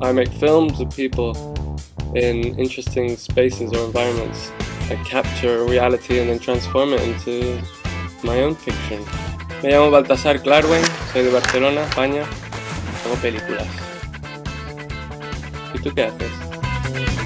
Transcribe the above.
I make films of people in interesting spaces or environments. I capture reality and then transform it into my own fiction. Me llamo Baltazar Klarwein, soy de Barcelona, España, hago películas. ¿Y tú qué haces?